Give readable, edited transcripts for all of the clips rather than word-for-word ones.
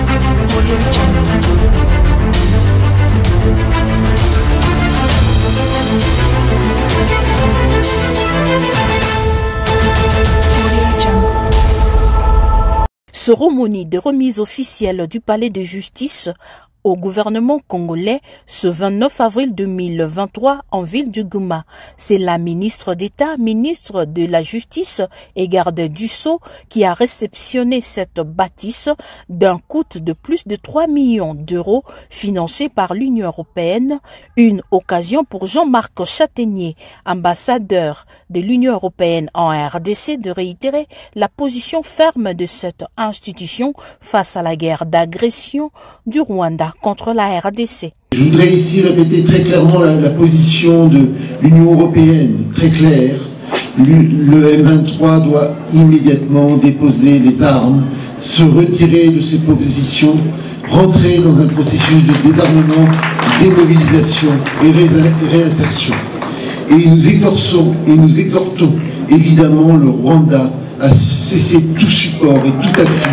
Cérémonie de remise officielle du palais de justice au gouvernement congolais ce 29 avril 2023 en ville du Goma. C'est la ministre d'État, ministre de la Justice et garde du Sceau qui a réceptionné cette bâtisse d'un coût de plus de 3 millions d'euros financée par l'Union européenne. Une occasion pour Jean-Marc Châtaignier, ambassadeur de l'Union européenne en RDC, de réitérer la position ferme de cette institution face à la guerre d'agression du Rwanda contre la RDC. Je voudrais ici répéter très clairement la position de l'Union européenne, très claire. Le M23 doit immédiatement déposer les armes, se retirer de ses positions, rentrer dans un processus de désarmement, démobilisation et réinsertion. Et nous exhortons évidemment le Rwanda à cesser tout support et tout appui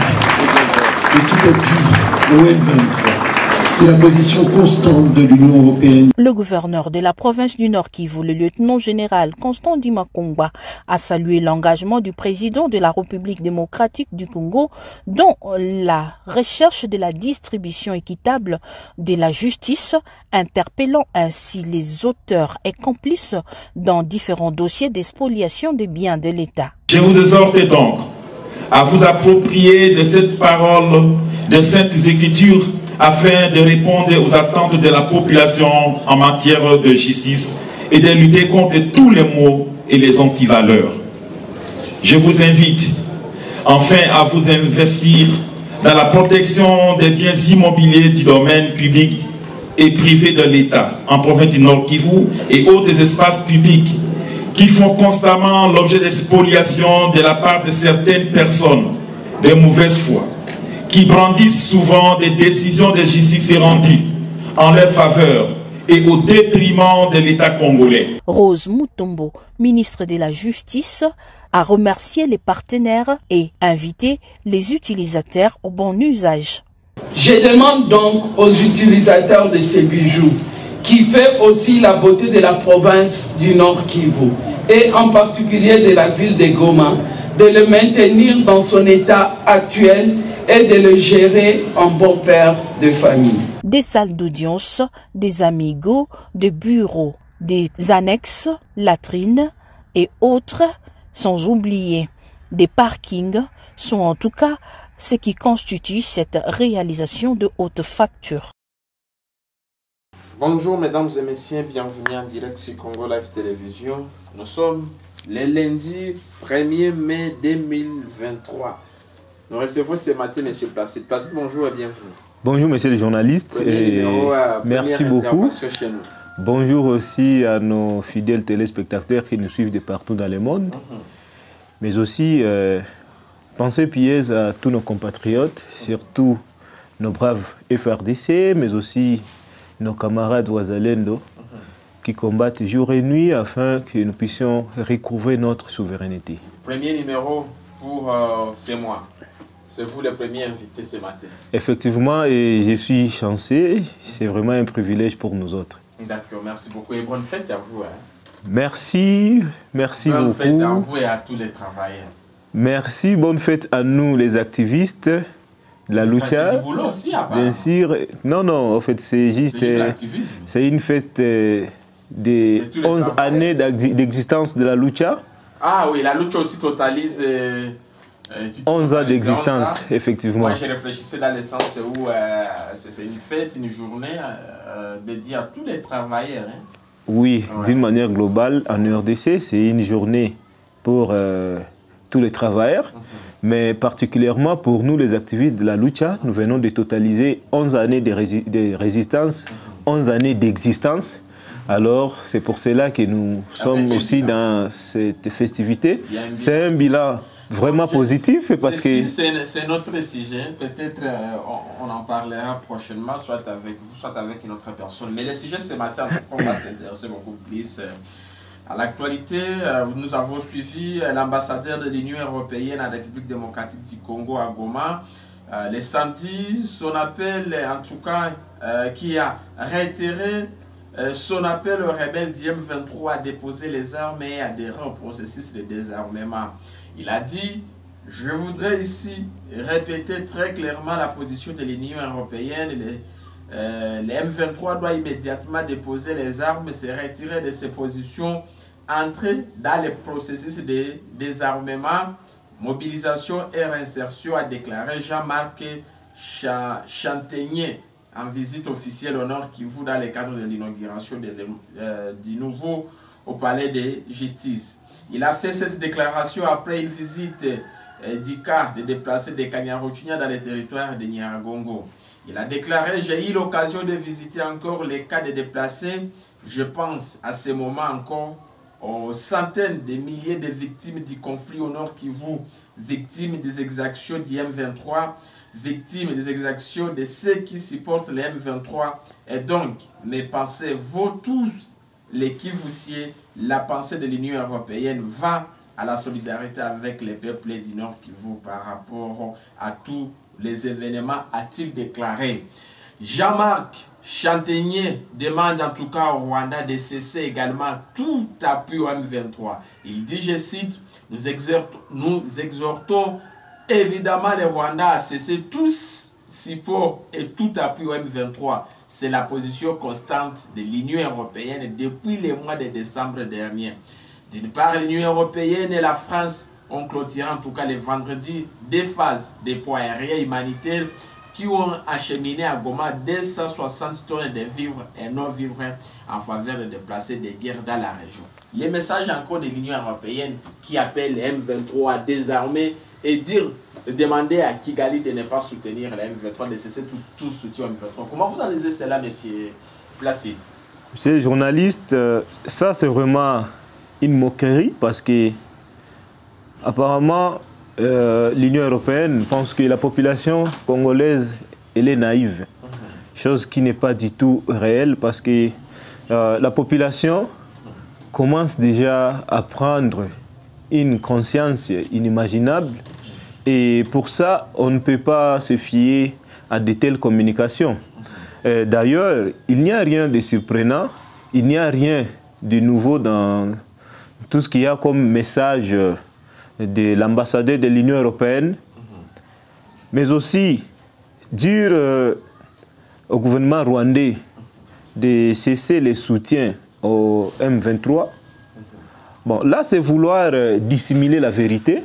au M23. C'est la position constante de l'Union européenne. Le gouverneur de la province du Nord Kivu, le lieutenant-général Constant Dimakongwa, a salué l'engagement du président de la République démocratique du Congo dans la recherche de la distribution équitable de la justice, interpellant ainsi les auteurs et complices dans différents dossiers d'expoliation des biens de l'État. Je vous exhorte donc à vous approprier de cette parole de Saintes Écritures afin de répondre aux attentes de la population en matière de justice et de lutter contre tous les maux et les antivaleurs. Je vous invite enfin à vous investir dans la protection des biens immobiliers du domaine public et privé de l'État en province du Nord Kivu et autres espaces publics qui font constamment l'objet de spoliation de la part de certaines personnes de mauvaise foi, qui brandissent souvent des décisions de justice rendues en leur faveur et au détriment de l'État congolais. Rose Mutombo, ministre de la Justice, a remercié les partenaires et invité les utilisateurs au bon usage. Je demande donc aux utilisateurs de ces bijoux, qui fait aussi la beauté de la province du Nord Kivu, et en particulier de la ville de Goma, de le maintenir dans son état actuel et de le gérer en bon père de famille. Des salles d'audience, des amigos, des bureaux, des annexes, latrines et autres, sans oublier des parkings, sont en tout cas ce qui constitue cette réalisation de haute facture. Bonjour mesdames et messieurs, bienvenue en direct sur Congo Live Télévision. Nous sommes le lundi 1er mai 2023. Nous recevons ce matin M. Placide. Placide, bonjour et bienvenue. Bonjour monsieur le journaliste et merci beaucoup. Bonjour aussi à nos fidèles téléspectateurs qui nous suivent de partout dans le monde. Mais aussi, pensée pieuse à tous nos compatriotes, surtout nos braves FRDC, mais aussi nos camarades Ouazalendo qui combattent jour et nuit afin que nous puissions recouvrer notre souveraineté. Premier numéro pour ce mois. C'est vous le premier invité ce matin. Effectivement, et je suis chanceux. C'est vraiment un privilège pour nous autres. D'accord, merci beaucoup et bonne fête à vous. Hein. Merci beaucoup. Bonne fête à vous et à tous les travailleurs. Merci, bonne fête à nous les activistes. La lucha, c'est du boulot aussi, bien sûr. Non, en fait, c'est juste c'est une fête des 11 années d'existence de la lucha. Ah oui, la lucha aussi totalise 11 ans d'existence, effectivement. Moi, je réfléchissais dans le sens où c'est une fête, une journée dédiée à tous les travailleurs. Hein. Oui, d'une manière globale, en RDC, c'est une journée pour tous les travailleurs. Mais particulièrement pour nous, les activistes de la lucha, nous venons de totaliser 11 années de résistance, 11 années d'existence. Alors, c'est pour cela que nous sommes aussi dans cette festivité. C'est un bilan vraiment positif parce que... C'est notre sujet. Peut-être on en parlera prochainement, soit avec vous, soit avec une autre personne. Mais le sujet ce matin, on va s'intéresser beaucoup plus... À l'actualité, nous avons suivi l'ambassadeur de l'Union européenne à la République démocratique du Congo à Goma, les samedis, son appel, en tout cas, qui a réitéré son appel aux rebelles du M23 à déposer les armes et adhérer au processus de désarmement. Il a dit: je voudrais ici répéter très clairement la position de l'Union européenne. Les M23 doivent immédiatement déposer les armes, se retirer de ces positions, entrer dans le processus de désarmement, mobilisation et réinsertion, a déclaré Jean-Marc Chantegnier en visite officielle au Nord Kivu dans le cadre de l'inauguration du nouveau au palais de justice. Il a fait cette déclaration après une visite du cas de déplacés de Kanyaruchinya dans les territoires de Nyiragongo. Il a déclaré: j'ai eu l'occasion de visiter encore les cas de déplacés. Je pense à ce moment encore aux centaines de milliers de victimes du conflit au Nord Kivu, victimes des exactions du M23, victimes des exactions de ceux qui supportent le M23. Et donc, mes pensées vaut tous les Kivusiens. La pensée de l'Union européenne va à la solidarité avec les peuples du Nord Kivu par rapport à tous les événements, a-t-il déclaré. Jean-Marc Chantegnier demande en tout cas au Rwanda de cesser également tout appui au M23. Il dit, je cite: nous exhortons évidemment les Rwandais à cesser tout support et tout appui au M23. C'est la position constante de l'Union européenne depuis les mois de décembre dernier. D'une part, l'Union européenne et la France ont clôturé en tout cas le vendredi des phases de poids aériens humanitaires qui ont acheminé à Goma 260 tonnes de vivres et non-vivres en faveur de déplacés de guerre dans la région. Les messages encore de l'Union européenne qui appelle les M23 à désarmer et demander à Kigali de ne pas soutenir les M23, de cesser tout soutien aux M23. Comment vous analysez cela, monsieur Placide? Monsieur le journaliste, ça c'est vraiment une moquerie parce que apparemment l'Union européenne pense que la population congolaise elle est naïve, chose qui n'est pas du tout réelle parce que la population commence déjà à prendre une conscience inimaginable et pour ça on ne peut pas se fier à de telles communications. D'ailleurs, il n'y a rien de surprenant, il n'y a rien de nouveau dans tout ce qu'il y a comme message de l'ambassadeur de l'Union européenne, mais aussi dire au gouvernement rwandais de cesser les soutiens au M23. Bon, là, c'est vouloir dissimuler la vérité.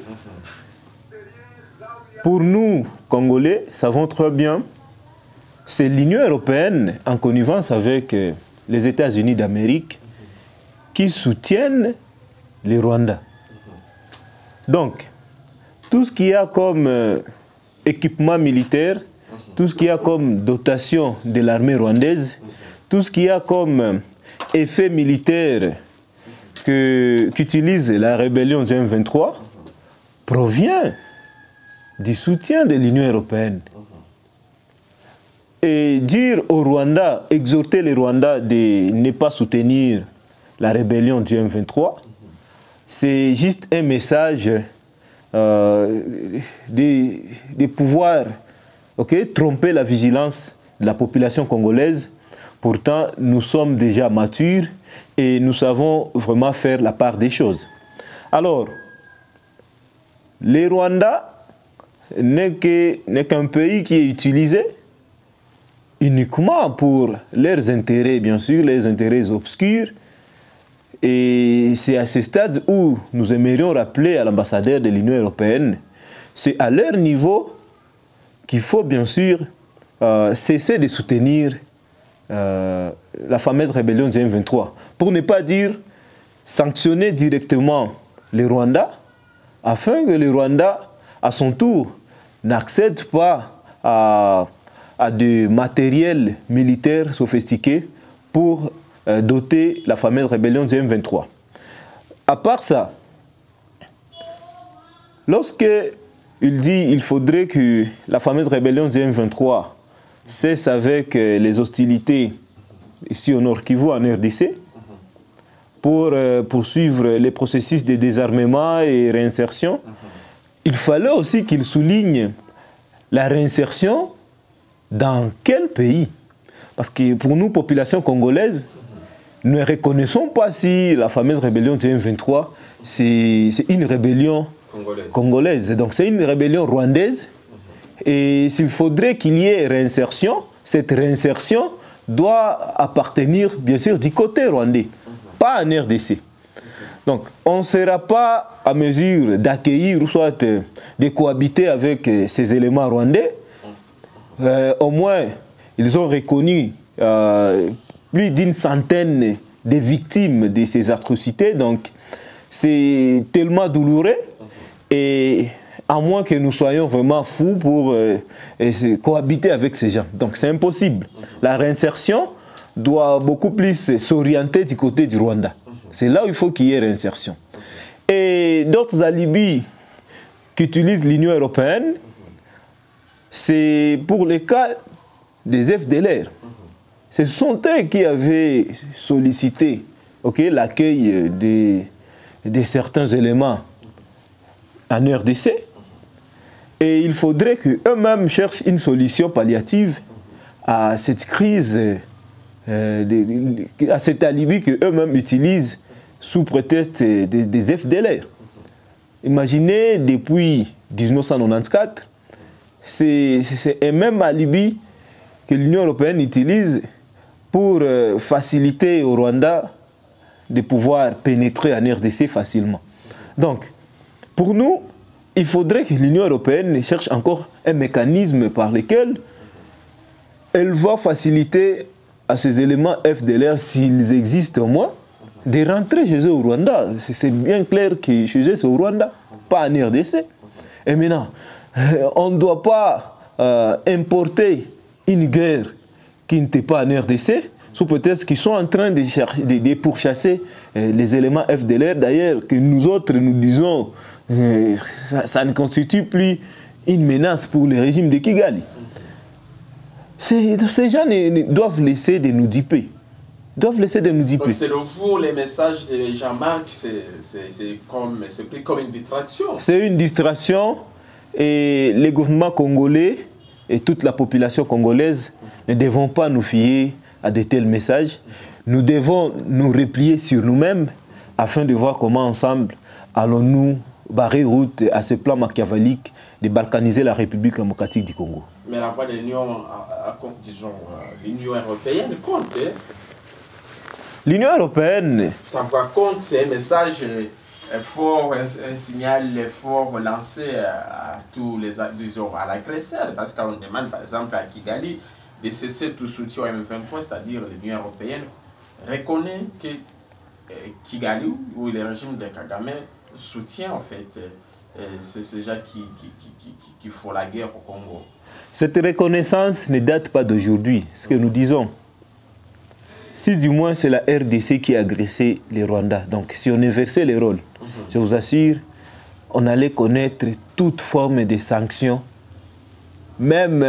Pour nous, Congolais, savons très bien, c'est l'Union européenne, en connivence avec les États-Unis d'Amérique, qui soutiennent les Rwandais. Donc, tout ce qu'il y a comme équipement militaire, tout ce qu'il y a comme dotation de l'armée rwandaise, tout ce qu'il y a comme effet militaire qu'utilise la rébellion du M23, provient du soutien de l'Union européenne. Et dire au Rwanda, exhorter les Rwandais de ne pas soutenir la rébellion du M23, c'est juste un message de pouvoir tromper la vigilance de la population congolaise. Pourtant, nous sommes déjà matures et nous savons vraiment faire la part des choses. Alors, les Rwandais n'est qu'un pays qui est utilisé uniquement pour leurs intérêts, bien sûr, les intérêts obscurs. Et c'est à ce stade où nous aimerions rappeler à l'ambassadeur de l'Union européenne, c'est à leur niveau qu'il faut bien sûr cesser de soutenir la fameuse rébellion du M23. Pour ne pas dire sanctionner directement les Rwandais, afin que les Rwandais, à son tour, n'accèdent pas à des matériels militaires sophistiqués pour doter la fameuse rébellion du M23. À part ça, lorsque il dit qu'il faudrait que la fameuse rébellion du M23 cesse avec les hostilités ici au Nord Kivu, en RDC, pour poursuivre les processus de désarmement et réinsertion, il fallait aussi qu'il souligne la réinsertion dans quel pays? Parce que pour nous, population congolaise, nous ne reconnaissons pas si la fameuse rébellion de M23, c'est une rébellion congolaise. Donc c'est une rébellion rwandaise. Et s'il faudrait qu'il y ait réinsertion, cette réinsertion doit appartenir, bien sûr, du côté rwandais, pas en RDC. Donc, on ne sera pas à mesure d'accueillir ou soit de cohabiter avec ces éléments rwandais. Au moins, ils ont reconnu plus d'une centaine de victimes de ces atrocités. Donc, c'est tellement douloureux. Et à moins que nous soyons vraiment fous pour cohabiter avec ces gens. Donc, c'est impossible. La réinsertion doit beaucoup plus s'orienter du côté du Rwanda. C'est là où il faut qu'il y ait réinsertion. Et d'autres alibis qu'utilise l'Union européenne, c'est pour les cas des FDLR. Ce sont eux qui avaient sollicité l'accueil de certains éléments en RDC. Et il faudrait qu'eux-mêmes cherchent une solution palliative à cette crise, à cet alibi qu'eux-mêmes utilisent sous prétexte des FDLR. Imaginez, depuis 1994, c'est un même alibi que l'Union européenne utilise pour faciliter au Rwanda de pouvoir pénétrer en RDC facilement. Donc, pour nous, il faudrait que l'Union européenne cherche encore un mécanisme par lequel elle va faciliter à ces éléments FDLR, s'ils existent au moins, de rentrer chez eux au Rwanda. C'est bien clair que chez eux c'est au Rwanda, pas en RDC. Et maintenant, on ne doit pas importer une guerre qui n'était pas en RDC, sous prétexte qu'ils sont en train de pourchasser les éléments FDLR. D'ailleurs, que nous autres, nous disons, ça ne constitue plus une menace pour le régime de Kigali. Ces gens doivent laisser de nous duper. Selon vous, les messages de Jean-Marc, c'est plus comme une distraction. C'est une distraction et les gouvernements congolais et toute la population congolaise ne devons pas nous fier à de tels messages. Nous devons nous replier sur nous-mêmes afin de voir comment ensemble allons-nous barrer route à ce plan machiavélique de balkaniser la République démocratique du Congo. Mais la voix de l'Union, disons, l'Union européenne compte. L'Union européenne... Sa voix compte, c'est un message fort, un signal fort lancé à tous les, disons, à l'agresseur. Parce qu'on demande par exemple à Kigali de cesser tout soutien au M23, c'est-à-dire l'Union européenne reconnaît que Kigali ou le régime de Kagame soutient en fait ces gens qui font la guerre au Congo. Cette reconnaissance ne date pas d'aujourd'hui, ce que nous disons. Si du moins c'est la RDC qui a agressé les Rwandais, donc si on inversait les rôles, je vous assure, on allait connaître toute forme de sanctions, même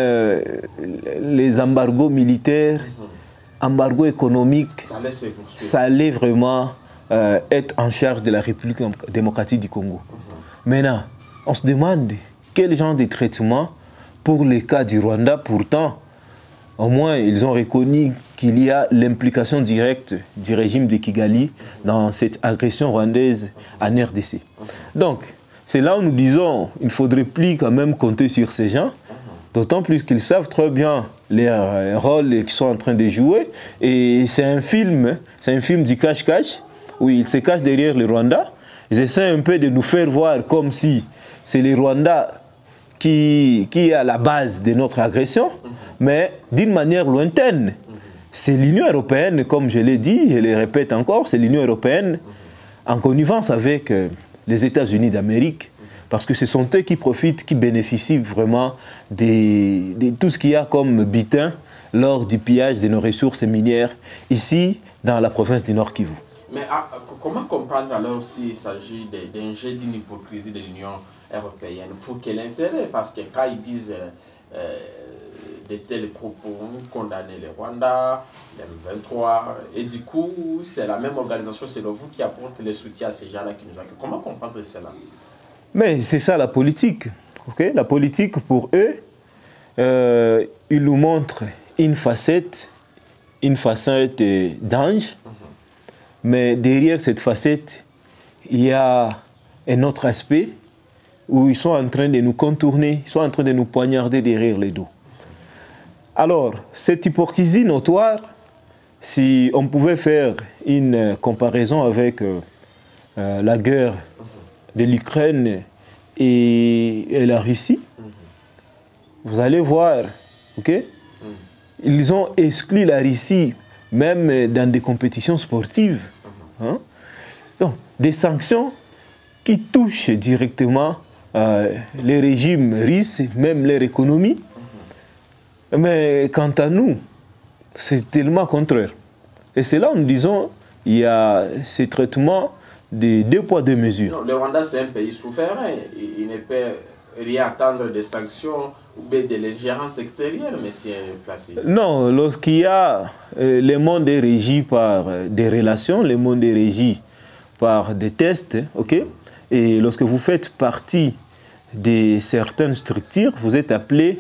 les embargos militaires, embargos économiques, ça allait vraiment être en charge de la République démocratique du Congo. Maintenant, on se demande quel genre de traitement pour les cas du Rwanda. Pourtant, au moins, ils ont reconnu qu'il y a l'implication directe du régime de Kigali dans cette agression rwandaise en RDC. Donc, c'est là où nous disons qu'il ne faudrait plus quand même compter sur ces gens, d'autant plus qu'ils savent très bien les rôles qu'ils sont en train de jouer. Et c'est un film du cache-cache, où ils se cachent derrière les Rwandais. Ils essaient un peu de nous faire voir comme si c'est les Rwandais qui est à la base de notre agression, mais d'une manière lointaine. C'est l'Union européenne, comme je l'ai dit, je le répète encore, c'est l'Union européenne en connivence avec les États-Unis d'Amérique, parce que ce sont eux qui profitent, qui bénéficient vraiment de tout ce qu'il y a comme butin lors du pillage de nos ressources minières ici dans la province du Nord Kivu. Mais comment comprendre alors s'il s'agit d'un jeu d'une hypocrisie de l'Union européenne? Pour quel intérêt? Parce que quand ils disent de tels propos, condamner les Rwandais, les M23, et du coup, c'est la même organisation, c'est vous qui apporte le soutien à ces gens-là qui nous accueillent. Comment comprendre cela? Mais c'est ça la politique. Okay? La politique, pour eux, il nous montre une facette d'ange, mais derrière cette facette, il y a un autre aspect où ils sont en train de nous contourner, ils sont en train de nous poignarder derrière les dos. Alors, cette hypocrisie notoire, si on pouvait faire une comparaison avec la guerre de l'Ukraine et la Russie, vous allez voir, ok? Ils ont exclu la Russie même dans des compétitions sportives. Hein? Donc, des sanctions qui touchent directement les régimes russes, même leur économie. Mais quant à nous, c'est tellement contraire. Et c'est là où nous disons il y a ce traitement de 2 poids 2 mesures. Non, le Rwanda, c'est un pays souverain. Il ne peut rien attendre des sanctions ou bien de l'ingérence extérieure, monsieur Placide. Non, lorsqu'il y a le monde est régi par des relations, le monde est régi par des tests, ok? Et lorsque vous faites partie de certaines structures, vous êtes appelé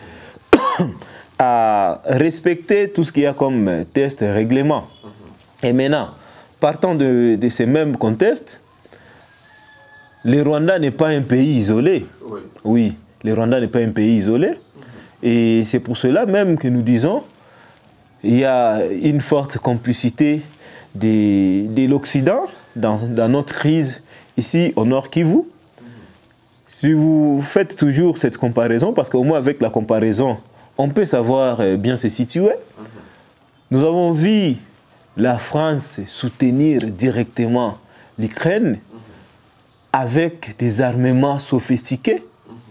à respecter tout ce qu'il y a comme test et règlement. Et maintenant, partant de ces mêmes contextes, le Rwanda n'est pas un pays isolé. Oui, le Rwanda n'est pas un pays isolé. Et c'est pour cela même que nous disons qu'il y a une forte complicité de l'Occident dans notre crise ici au Nord Kivu. Si vous faites toujours cette comparaison, parce qu'au moins avec la comparaison, on peut savoir bien se situer. Nous avons vu la France soutenir directement l'Ukraine avec des armements sophistiqués,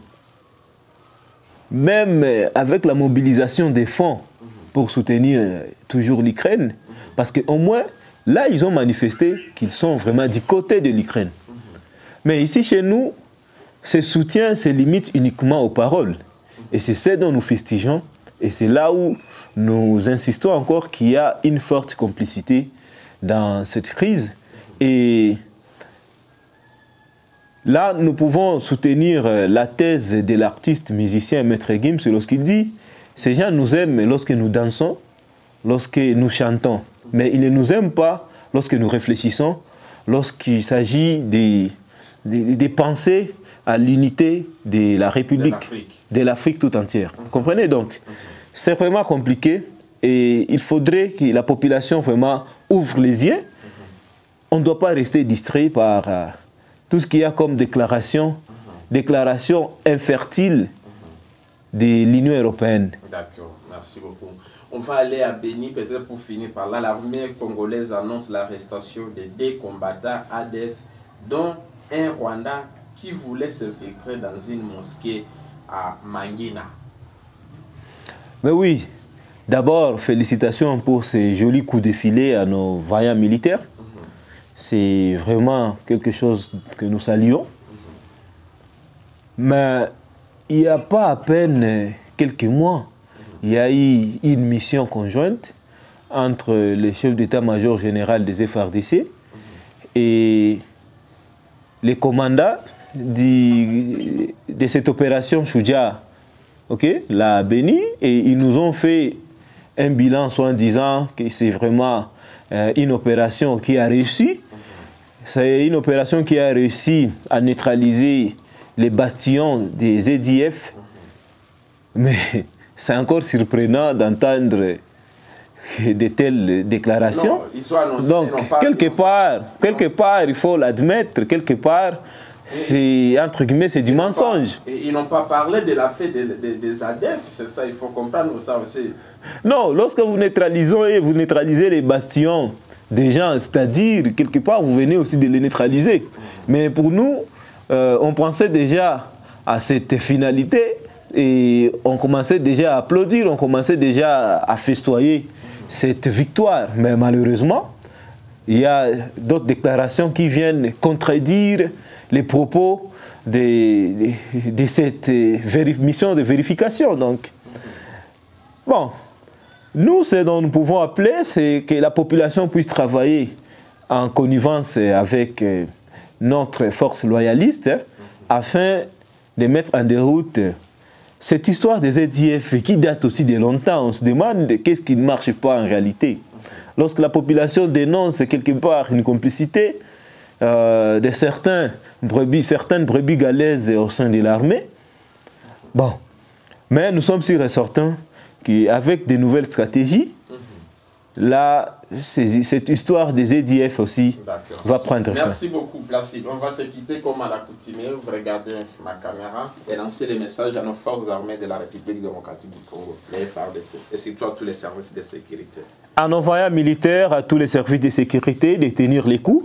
même avec la mobilisation des fonds pour soutenir toujours l'Ukraine, parce qu'au moins, là, ils ont manifesté qu'ils sont vraiment du côté de l'Ukraine. Mais ici, chez nous, ce soutien se limite uniquement aux paroles. Et c'est ce dont nous fustigeons. Et c'est là où nous insistons encore qu'il y a une forte complicité dans cette crise. Et là, nous pouvons soutenir la thèse de l'artiste musicien Maître Gims lorsqu'il dit « Ces gens nous aiment lorsque nous dansons, lorsque nous chantons, mais ils ne nous aiment pas lorsque nous réfléchissons, lorsqu'il s'agit des pensées à l'unité de la République, de l'Afrique tout entière. » Vous comprenez donc? C'est vraiment compliqué et il faudrait que la population vraiment ouvre les yeux. On ne doit pas rester distrait par tout ce qu'il y a comme déclaration infertile de l'Union européenne. D'accord, merci beaucoup. On va aller à Béni, peut-être pour finir par là. L'armée congolaise annonce l'arrestation de 2 combattants ADF, dont un Rwandais qui voulait s'infiltrer dans une mosquée à Mangina. Mais oui, d'abord, félicitations pour ces jolis coups de filet à nos vaillants militaires. C'est vraiment quelque chose que nous saluons. Mais il n'y a pas à peine quelques mois, il y a eu une mission conjointe entre le chef d'état-major général des FARDC et les commandants de cette opération Choudia, la Béni, et ils nous ont fait un bilan en disant que c'est vraiment une opération qui a réussi. C'est une opération qui a réussi à neutraliser les bastions des EDF. Mais c'est encore surprenant d'entendre de telles déclarations. Non, ils sont annoncés, donc, quelque part, il faut l'admettre, quelque part, c'est, entre guillemets, c'est du mensonge. Ils n'ont pas parlé de la fête des ADF, c'est ça, il faut comprendre ça aussi. Non, lorsque vous neutralisez les bastions des gens, c'est-à-dire, quelque part, vous venez aussi de les neutraliser. Mais pour nous, on pensait déjà à cette finalité et on commençait déjà à applaudir, on commençait déjà à festoyer cette victoire. Mais malheureusement, il y a d'autres déclarations qui viennent contredire les propos de cette mission de vérification. Donc, bon, nous, ce dont nous pouvons appeler, c'est que la population puisse travailler en connivence avec notre force loyaliste afin de mettre en déroute cette histoire des ZIF qui date aussi de longtemps, on se demande qu'est-ce qui ne marche pas en réalité. Lorsque la population dénonce quelque part une complicité de certaines brebis galaises au sein de l'armée, bon, mais nous sommes sûrs et certains qu'avec de nouvelles stratégies, là, cette histoire des ZIF aussi va prendre fin. Merci beaucoup, Placide. On va se quitter comme à l'accoutumée. Vous regardez ma caméra et lancer les messages à nos forces armées de la République démocratique du Congo, les FARDC, et surtout à tous les services de sécurité. En envoyant militaires à tous les services de sécurité de tenir les coups.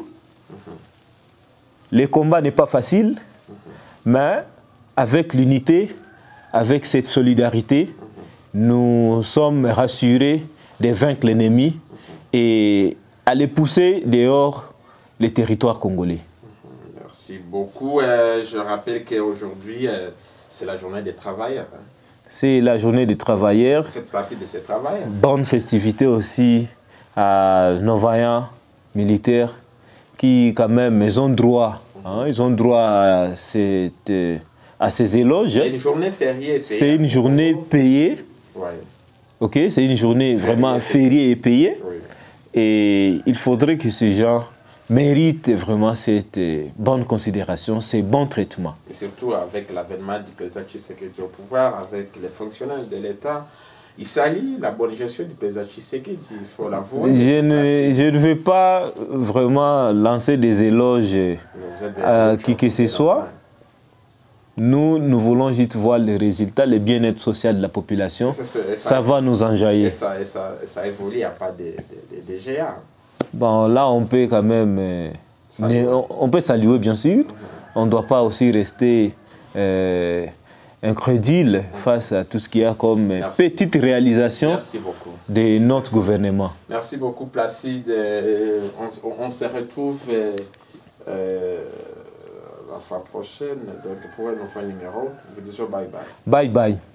Le combat n'est pas facile, mais avec l'unité, avec cette solidarité, nous sommes rassurés de vaincre l'ennemi et aller pousser dehors les territoires congolais. Merci beaucoup. Je rappelle qu'aujourd'hui, c'est la journée des travailleurs. C'est la journée des travailleurs. C'est partie de ces travailleurs. Bonne festivité aussi à nos vaillants militaires qui, quand même, ils ont droit. Ils ont droit à ces éloges. C'est une journée fériée. C'est une journée payée. Ouais. Ok, c'est une journée vraiment fériée et payée. Oui. Et il faudrait que ces gens méritent vraiment cette bonne considération, ces bons traitements. Et surtout avec l'avènement du président Tshisekedi au pouvoir, avec les fonctionnaires de l'État, il salit la bonne gestion du président Tshisekedi, il faut l'avouer. Je ne vais pas vraiment lancer des éloges à qui que ce soit. Nous voulons juste voir les résultats, le bien-être social de la population. Ça va nous enjailler. Et ça évolue, il n'y a pas de GA. Bon, là, on peut quand même... on peut saluer, bien sûr. On ne doit pas aussi rester incrédule face à tout ce qu'il y a comme petite réalisation de notre gouvernement. Merci beaucoup, Placide. On se retrouve... la fois prochaine, donc pour un nouveau numéro, je vous dis bye bye. Bye bye.